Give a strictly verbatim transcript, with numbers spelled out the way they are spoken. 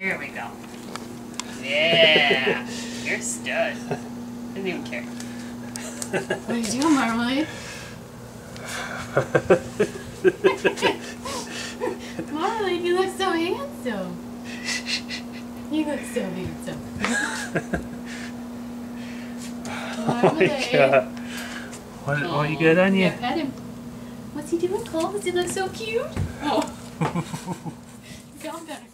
Here we go. Yeah, you're a stud. Doesn't even care. What are you doing, Marmalade? Marmalade, you look so handsome. You look so handsome. Marmalade. Oh my God. What, Oh, what you good on you? Yeah, pet him. What's he doing, Cole? Does he look so cute? Oh. Calm down.